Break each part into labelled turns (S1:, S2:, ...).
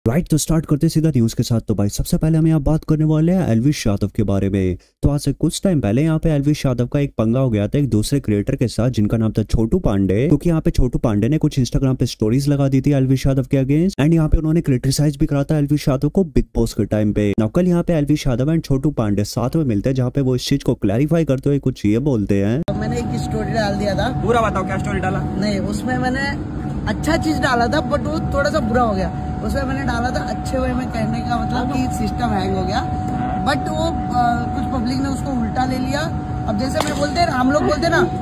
S1: Right, तो start करते सीधा न्यूज के साथ। तो भाई सबसे पहले हम यहाँ बात करने वाले हैं एल्विश यादव के बारे में। तो आज से कुछ टाइम पहले यहाँ पे एल्विश यादव का एक पंगा हो गया था एक दूसरे क्रिएटर के साथ जिनका नाम था छोटू पांडे, क्योंकि यहाँ पे छोटू पांडे ने कुछ इंस्टाग्राम पे स्टोरीज लगा दी थी एल्विश यादव के अगेंस्ट, एंड यहाँ पे उन्होंने क्रिटिसाइज भी करा था एल्विश यादव को बिग बॉस के टाइम पे। now कल यहाँ पे एल्विश यादव एंड छोटू पांडे साथ में मिलते हैं जहाँ पे वो इस चीज को क्लैरिफाई करते हुए कुछ ये बोलते हैं।
S2: मैंने एक स्टोरी डाल दिया था।
S3: पूरा बताओ क्या स्टोरी डाला?
S2: नहीं, उसमें मैंने अच्छा चीज डाला था बट वो थोड़ा सा बुरा हो गया। उसमें मैंने डाला था अच्छे वे में, कहने का मतलब कि सिस्टम हैंग हो गया, बट वो कुछ पब्लिक ने उसको उल्टा ले लिया। अब जैसे मैं बोलते हैं, हम लोग बोलते ना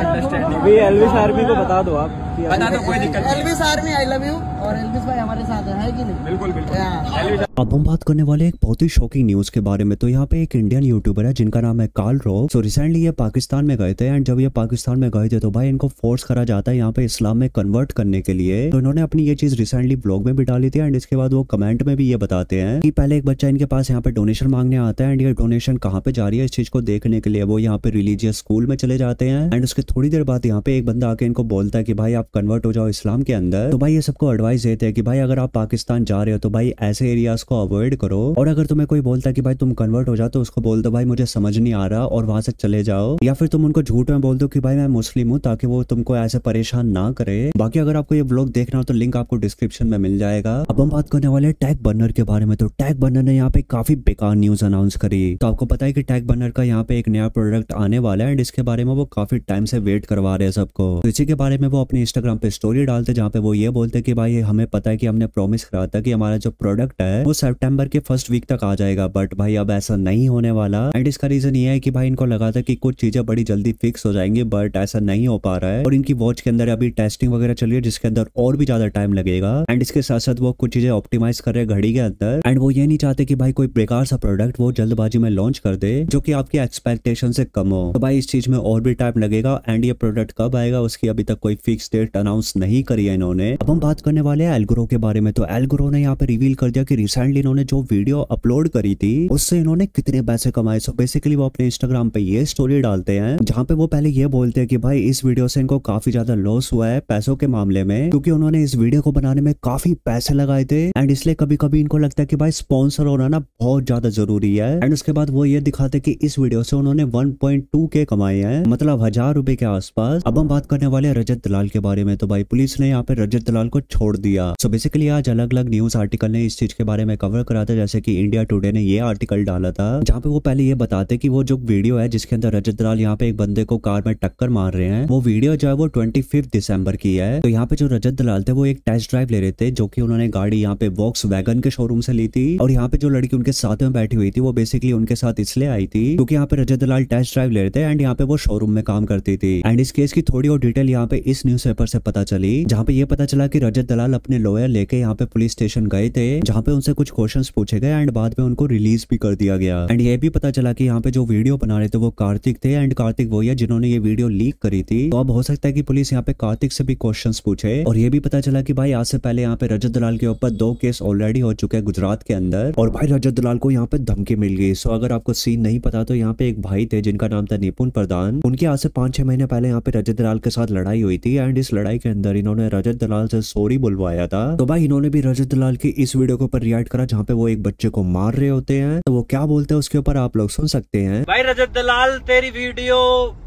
S3: एल्विश आर्मी को बता दो, आप बता दो, कोई दिक्कत नहीं।
S2: Elvish army I love you, और एल्विश भाई हमारे साथ है कि नहीं?
S3: बिल्कुल बिल्कुल।
S1: अब हम बात करने वाले एक बहुत ही शॉकिंग न्यूज के बारे में। तो यहाँ पे एक इंडियन यूट्यूबर है जिनका नाम है कार्ल रॉक। तो रिसेंटली ये पाकिस्तान में गए थे, एंड जब ये पाकिस्तान में गए थे तो भाई इनको फोर्स करा जाता है यहाँ पे इस्लाम में कन्वर्ट करने के लिए। तो इन्होंने अपनी ये चीज रिसेंटली ब्लॉग में भी डाली थी, एंड इसके बाद वो कमेंट में भी ये बताते हैं कि पहले एक बच्चा इनके पास यहाँ पे डोनेशन मांगने आता है, एंड ये डोनेशन कहाँ पे जा रही है इस चीज को देखने के लिए वो यहाँ पे रिलीजियस स्कूल में चले जाते हैं। एंड उसके थोड़ी देर बाद यहाँ पे एक बंदा आके इनको बोलता है कि भाई आप कन्वर्ट हो जाओ इस्लाम के अंदर। तो भाई ये सबको एडवाइस देते हैं कि भाई अगर आप पाकिस्तान जा रहे हो तो भाई ऐसे एरियाज को अवॉइड करो, और अगर तुम्हें कोई बोलता है कि भाई तुम कन्वर्ट हो जाओ तो उसको बोल दो भाई मुझे समझ नहीं आ रहा और वहां से चले जाओ, या फिर तुम उनको झूठ में बोल दो कि भाई मैं मुस्लिम हूँ, ताकि वो तुमको ऐसे परेशान ना करे। बाकी अगर आपको ये व्लॉग देखना हो तो लिंक आपको डिस्क्रिप्शन में मिल जाएगा। अब हम बात करने वाले टैग बर्नर के बारे में। तो टैग बर्नर ने यहाँ पे काफी बेकार न्यूज अनाउंस करी। तो आपको पता है कि टैग बर्नर का यहाँ पे एक नया प्रोडक्ट आने वाला है, एंड इसके बारे में वो काफी टाइम से वेट करवा रहे हैं सबको। तो इसी के बारे में वो अपने इंस्टाग्राम पे स्टोरी डालते जहाँ पे वो ये बोलते कि भाई हमें पता है कि हमने प्रॉमिस करा था कि हमारा जो प्रोडक्ट है वो सितंबर के फर्स्ट वीक तक आ जाएगा, बट भाई अब ऐसा नहीं होने वाला। एंड इसका रीजन ये है कि भाई इनको लगा था कि कुछ चीजें बड़ी जल्दी फिक्स हो जाएंगी, बट ऐसा नहीं हो पा रहा है, और इनकी वॉच के अंदर अभी टेस्टिंग वगैरह चल रही है जिसके अंदर और भी ज्यादा टाइम लगेगा। एंड इसके साथ साथ वो कुछ चीजें ऑप्टिमाइज कर रहे हैं घड़ी के अंदर, एंड वो ये नहीं चाहते कि भाई कोई बेकार सा प्रोडक्ट वो जल्दबाजी में लॉन्च कर दे जो कि आपकी एक्सपेक्टेशन से कम हो। तो भाई इस चीज में और भी टाइम लगेगा, एंड ये प्रोडक्ट कब आएगा उसकी अभी तक कोई फिक्स डेट अनाउंस नहीं करी है इन्होंने। अब हम बात करने वाले हैं एल्गोरो के बारे में। तो एल्गोरो ने यहाँ पे रिवील कर दिया कि रिसेंटली इन्होंने जो वीडियो अपलोड करी थी उससे इन्होंने कितने पैसे कमाए। सो बेसिकली वो अपने इंस्टाग्राम पे ये स्टोरी डालते हैं जहाँ पे वो पहले ये बोलते हैं कि भाई इस वीडियो से इनको काफी ज्यादा लॉस हुआ है पैसों के मामले में, क्योंकि उन्होंने इस वीडियो को बनाने में काफी पैसे लगाए थे, एंड इसलिए कभी कभी इनको लगता है कि भाई स्पॉन्सर होना ना बहुत ज्यादा जरूरी है। एंड उसके बाद वो ये दिखाते कि इस वीडियो से उन्होंने 1.2K कमाए हैं, मतलब 1000 रुपए के आसपास। अब हम बात करने वाले हैं रजत दलाल के बारे में। तो भाई पुलिस ने यहाँ पे रजत दलाल को छोड़ दिया। सो बेसिकली आज अलग अलग न्यूज आर्टिकल ने इस चीज के बारे में कवर करा था, जैसे कि इंडिया टुडे ने ये आर्टिकल डाला था जहाँ पे वो पहले ये बताते कि वो जो वीडियो है जिसके अंदर रजत दलाल यहाँ पे एक बंदे को कार में टक्कर मार रहे हैं, वो वीडियो जो है वो 25 दिसंबर की है। तो यहाँ पे जो रजत दलाल थे वो एक टेस्ट ड्राइव ले रहे थे, जो कि उन्होंने गाड़ी यहाँ पे वॉक्सवैगन के शोरूम से ली थी, और यहाँ पे जो लड़की उनके साथ में बैठी हुई थी वो बेसिकली उनके साथ इसलिए आई थी क्योंकि यहाँ पे रजत दलाल टेस्ट ड्राइव ले रहे थे, एंड यहाँ पे वो शोरूम में काम करती थी। एंड इस केस की थोड़ी और डिटेल यहाँ पे इस न्यूज़पेपर से पता चली, जहाँ पे ये पता चला कि रजत दलाल अपने लॉयर लेके यहाँ पे पुलिस स्टेशन गए थे, जहाँ पे उनसे कुछ क्वेश्चंस पूछे गए, एंड बाद में उनको रिलीज भी कर दिया गया। एंड ये भी पता चला कि यहाँ पे जो वीडियो बना रहे थे वो कार्तिक थे, एंड कार्तिक वही है जिन्होंने ये वीडियो लीक करी थी। तो अब हो सकता है कि पुलिस यहाँ पे कार्तिक से भी क्वेश्चंस पूछे। और ये भी पता चला कि भाई आज से पहले यहाँ पे रजत दलाल के ऊपर 2 केस ऑलरेडी हो चुके हैं गुजरात के अंदर, और भाई रजत दलाल को यहाँ पे धमकी मिल गई। सो अगर आपको सीन नहीं पता तो यहाँ पे एक भाई थे जिनका नाम था निपुण प्रधान, उनकी आज से 5-6 महीने पहले यहाँ पे रजत दलाल के साथ लड़ाई हुई थी, एंड इस लड़ाई के अंदर इन्होंने रजत दलाल से सॉरी बुलवाया था। तो भाई इन्होंने भी रजत दलाल की इस वीडियो के ऊपर रिएक्ट करा जहाँ पे वो एक बच्चे को मार रहे होते हैं। तो वो क्या बोलते हैं उसके ऊपर आप लोग सुन सकते हैं।
S3: भाई रजत दलाल तेरी वीडियो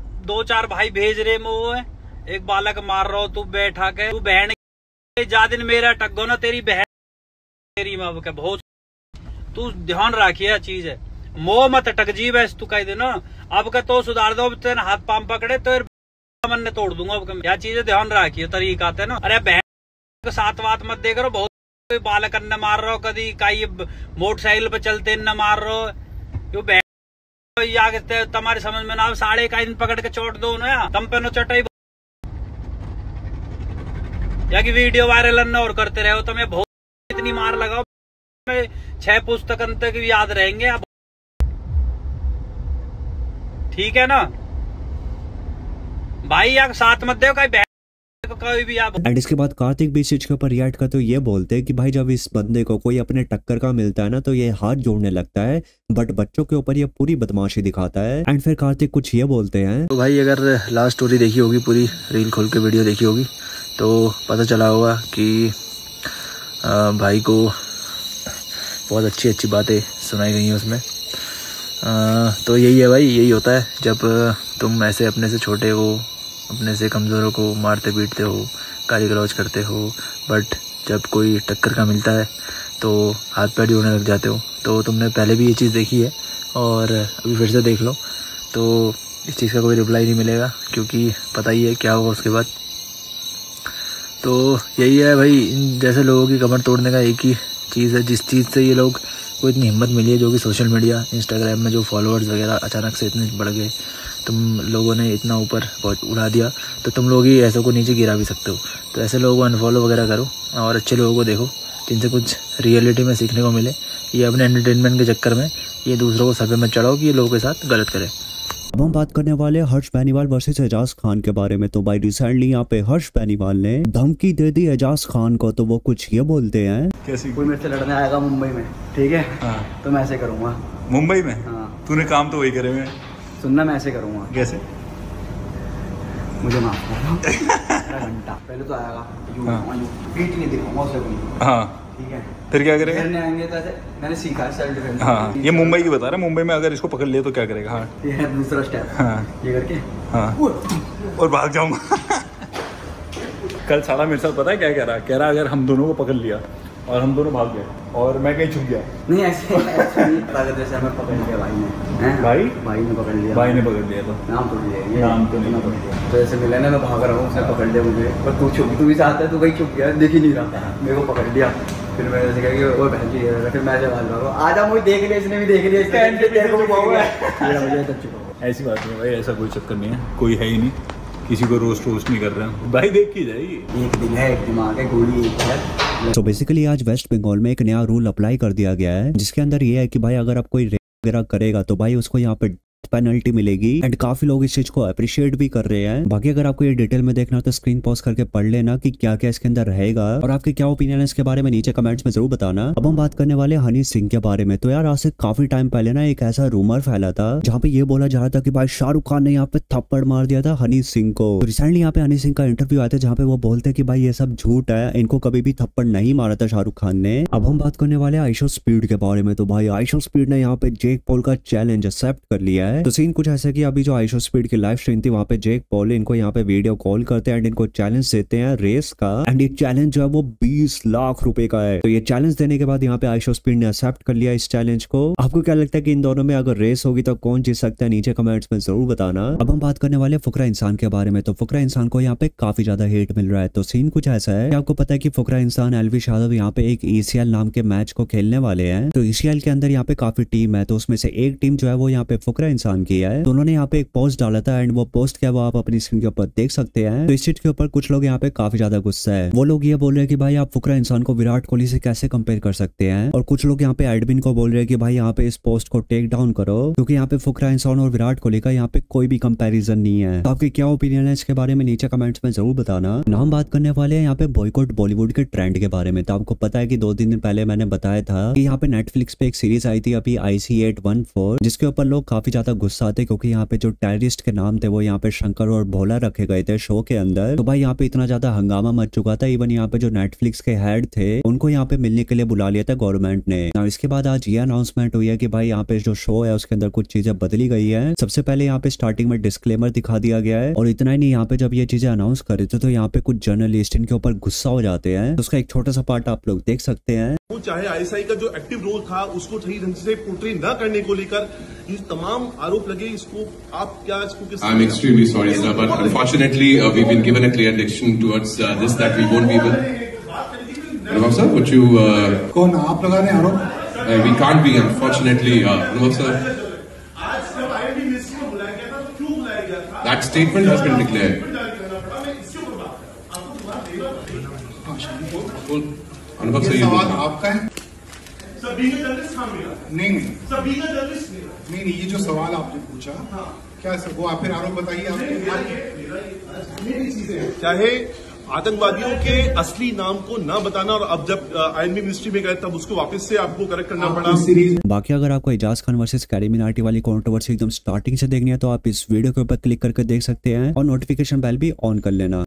S3: 2-4 भाई भेज रहे मुझे, एक बालक मार रहा हो तू बैठा के, तू बहन जा दिन मेरा टक्गो ना तेरी बहन तेरी माँ के बहुत, तू ध्यान रखिए चीज है, मोह मत टकजीब है तू कह दे ना, अब का तो सुधार दो, तेरे हाथ पाम पकड़े तो मन ने तोड़ दूंगा। अब क्या चीजें ध्यान रखिए तरीका आते ना, अरे बहन के साथ बात मत देख रहा, बहुत बालक न मार रहा हो, कभी कई मोटरसाइकिल पे चलते न मार रहा हो, यो बहन तुम्हारे समझ में ना साढ़े का दिन पकड़ के चोट दो ना, तम पे नो चटाई या कि वीडियो वायरल न और करते रहो, तुम्हें बहुत इतनी मार लगाओ 6 पुस्तक तक याद रहेंगे आप, ठीक है ना भाई, यार साथ मत दो कोई भी आप।
S1: एंड इसके बाद कार्तिक भी इस चीज के ऊपर रिएक्ट करते हुए ये बोलते हैं कि भाई जब इस बंदे को कोई अपने टक्कर का मिलता है ना तो ये हाथ जोड़ने लगता है, बट बच्चों के ऊपर ये पूरी बदमाशी दिखाता है। एंड फिर कार्तिक कुछ ये बोलते हैं।
S4: तो भाई अगर लास्ट स्टोरी देखी होगी, पूरी रील खोल के वीडियो देखी होगी, तो पता चला होगा कि भाई को बहुत अच्छी अच्छी बातें सुनाई गई हैं उसमें। तो यही है भाई, यही होता है जब तुम ऐसे अपने से छोटे हो, अपने से कमज़ोरों को मारते पीटते हो, गाली गलौज करते हो, बट जब कोई टक्कर का मिलता है तो हाथ पैर जोड़ने लग जाते हो। तो तुमने पहले भी ये चीज़ देखी है और अभी फिर से देख लो, तो इस चीज़ का कोई रिप्लाई नहीं मिलेगा क्योंकि पता ही है क्या होगा उसके बाद। तो यही है भाई, जैसे लोगों की कमर तोड़ने का एक ही चीज़ है, जिस चीज़ से ये लोग को इतनी हिम्मत मिली है, जो कि सोशल मीडिया इंस्टाग्राम में जो फॉलोअर्स वगैरह अचानक से इतने बढ़ गए, तुम लोगों ने इतना ऊपर उड़ा दिया, तो तुम लोग ही ऐसे को नीचे गिरा भी सकते हो। तो ऐसे लोगों को अनफॉलो वगैरह करो और अच्छे लोगों को देखो जिनसे कुछ रियलिटी में सीखने को मिले। ये अपने एंटरटेनमेंट के चक्कर में ये दूसरों को सर पे मत चढ़ाओ कि ये लोगों के साथ गलत करे।
S1: अब हम बात करने वाले हर्ष बेनीवाल वर्सेस एजाज खान के बारे में। तो भाई रिसेंटली यहाँ पे हर्ष बेनीवाल ने धमकी दे दी एजाज खान को, तो वो कुछ ये बोलते हैं,
S5: कैसी?
S6: कोई मेरे से लड़ने आएगा मुंबई में, ठीक है?
S5: हाँ।
S6: तो मैं ऐसे करूँगा।
S5: मुंबई में?
S6: हाँ।
S5: तूने काम तो वही करे हुए।
S6: सुनना, मैं ऐसे करूँगा।
S5: कैसे?
S6: मुझे माफ करना। घंटा पहले तो आएगा, पीठ नहीं दिखाऊंगा उसे कोई।
S5: हाँ,
S6: ठीक है?
S5: फिर क्या करेगा?
S6: फिर आएंगे तो ऐसे मैंने सीखा है सेल्फ डिफेंस।
S5: हाँ, ये मुंबई की बता रहा है। मुंबई में अगर इसको पकड़ लिया तो क्या करेगा? हाँ,
S6: ये है दूसरा स्टेप।
S5: हाँ,
S6: ये करके
S5: हाँ, और भाग जाऊंगा। कल साला मेरे साथ पता है क्या कह रहा अगर हम दोनों को पकड़ लिया और हम दोनों भाग गए और मैं कहीं छुप गया।
S6: नहीं ऐसे जैसे हमें पकड़ लिया भाई ने। भाई ने पकड़ लिया।
S5: भाई ने पकड़ लिया तो
S6: नाम तोड़ लिया। ये
S5: नाम तो नहीं तोड़ लिया।
S6: तो ऐसे मिला ना, मैं भाग रहा हूँ, उसने पकड़ लिया मुझे, पर तू भी साथ है, तू कहीं छुप गया, देख ही नहीं रहा, मेरे को पकड़ लिया। फिर मैं ऐसे कहा कि वो बहन जी, फिर मैं ऐसे भाग रहा हूँ, आजा मुझे देख लिया, इसने भी देख लिया,
S5: ऐसी बात नहीं भाई, ऐसा कोई चक्कर नहीं है, कोई है ही नहीं, किसी को रोस्ट नहीं कर रहे हैं भाई, देख की जाएगी।
S6: एक दिन है, एक दिमाग है, गोली एक है।
S1: तो बेसिकली आज वेस्ट बंगाल में एक नया रूल अप्लाई कर दिया गया है, जिसके अंदर ये है कि भाई अगर आप कोई रेप वगैरह करेगा तो भाई उसको यहाँ पे पेनल्टी मिलेगी। एंड काफी लोग इस चीज को अप्रिशिएट भी कर रहे हैं। बाकी अगर आपको ये डिटेल में देखना हो तो स्क्रीन पॉज करके पढ़ लेना कि क्या क्या इसके अंदर रहेगा और आपके क्या ओपिनियन है इसके बारे में नीचे कमेंट्स में जरूर बताना। अब हम बात करने वाले हनी सिंह के बारे में। तो यार आज से काफी टाइम पहले ना एक ऐसा रूमर फैला था जहाँ पे ये बोला जा रहा था कि भाई शाहरुख खान ने यहाँ पे थप्पड़ मार दिया था हनी सिंह को। तो रिसेंटली यहाँ पे हनी सिंह का इंटरव्यू आया था जहाँ पे वो बोलते कि भाई ये सब झूठ है, इनको कभी भी थप्पड़ नहीं मारा था शाहरुख खान ने। अब हम बात करने वाले आइशो स्पीड के बारे में। तो भाई आइशो स्पीड ने यहाँ पे जेक पॉल का चैलेंज एक्सेप्ट कर लिया है। तो सीन कुछ ऐसा कि अभी जो आइशो स्पीड की लाइव स्ट्रीम थी वहां पे जेक पॉल इनको यहाँ पे वीडियो कॉल करते हैं एंड इनको चैलेंज देते हैं रेस का। एंड ये चैलेंज जो है वो 20 लाख रुपए का है। तो ये चैलेंज देने के बाद यहाँ पे आइशो स्पीड ने एक्सेप्ट कर लिया इस चैलेंज को। आपको क्या लगता है कि इन दोनों में अगर रेस होगी तो कौन जीत सकता है, नीचे कमेंट्स में जरूर बताना। अब हम बात करने वाले फुकरा इंसान के बारे में। तो फुकरा इंसान को यहाँ पे काफी ज्यादा हेट मिल रहा है। तो सीन कुछ ऐसा है, आपको पता है कि फुकरा इंसान एलविश यादव यहाँ पे एक ECL नाम के मैच को खेलने वाले हैं। तो ECL के अंदर यहाँ पे काफी टीम है, तो उसमें से एक टीम जो है वो यहाँ पे फुकरा इंसान की है। तो उन्होंने यहाँ पे एक पोस्ट डाला था एंड वो पोस्ट क्या वो आप अपनी स्क्रीन के ऊपर देख सकते हैं। तो इस चीज के ऊपर कुछ लोग यहाँ पे काफी ज्यादा गुस्सा है। वो लोग ये बोल रहे हैं कि भाई आप फुकरा इंसान को विराट कोहली से कैसे कंपेयर कर सकते हैं, और कुछ लोग यहाँ पे एडमिन को बोल रहे हैं कि भाई यहाँ पे इस पोस्ट को टेक डाउन करो क्योंकि यहाँ पे फुकरा इंसान और विराट कोहली का यहाँ पे कोई भी कंपैरिजन नहीं है। तो आपके क्या ओपिनियन है इसके बारे में नीचे कमेंट्स में जरूर बताना। नाम बात करने वाले हैं यहाँ पे बॉयकॉट बॉलीवुड के ट्रेंड के बारे में। तो आपको पता है कि 2-3 दिन पहले मैंने बताया था कि यहाँ पे नेटफ्लिक्स पे एक सीरीज आई थी अभी IC814, जिसके ऊपर लोग काफी ज्यादा गुस्सा आते क्योंकि यहाँ पे जो टेररिस्ट के नाम थे वो यहाँ पे शंकर और भोला रखे गए थे शो के अंदर। तो भाई यहाँ पे इतना ज्यादा हंगामा मच चुका था, इवन यहाँ पे जो नेटफ्लिक्स के हेड थे उनको यहाँ पे मिलने के लिए बुला लिया था गवर्नमेंट ने। और इसके बाद आज ये अनाउंसमेंट हुई है कि भाई यहाँ पे जो शो है उसके अंदर कुछ चीजें बदली गई है। सबसे पहले यहाँ पे स्टार्टिंग में डिस्क्लेमर दिखा दिया गया है, और इतना ही नहीं, यहाँ पे जब ये चीजें अनाउंस कर रहे थे तो यहाँ पे कुछ जर्नलिस्ट इनके ऊपर गुस्सा हो जाते हैं। तो उसका एक छोटा सा पार्ट आप लोग देख सकते हैं।
S7: चाहे ISI का जो एक्टिव रोल था उसको सही ढंग से पोर्ट्रे न करने को लेकर ये तमाम आरोप लगे, इसको आप क्या इसको
S8: I'm extremely sorry, sir, but unfortunately we've been given a clear direction towards this that we won't be able. Anubhav sir, would you?
S9: कौन आप लगा रहे हैं आरोप?
S8: We can't be, unfortunately, Anubhav sir.
S7: आज जब IIT मिनिस्ट्री को बुलाया गया था तो क्यों बुलाया गया था?
S8: That statement has been declared. Anubhav sir, you
S9: सवाल आपका है?
S7: सभी का जर्नलिस्ट था मेरा।
S9: नहीं
S7: सभी का जर्नलिस्ट मेरा।
S9: नहीं, ये जो सवाल आपने पूछा, क्या वो आप फिर आरोप बताइए
S7: मेरी चीजें, चाहे आतंकवादियों के असली नाम को न बताना, और अब जब आईएनबी मिनिस्ट्री में गए तब उसको वापस से आपको करेक्ट करना पड़ा।
S1: बाकी अगर आपको एजाज खान वर्सेस कैरी मिनाटी वाली कंट्रोवर्सी एकदम स्टार्टिंग से देखनी है तो आप इस वीडियो के ऊपर क्लिक करके देख सकते हैं और नोटिफिकेशन बेल भी ऑन कर लेना।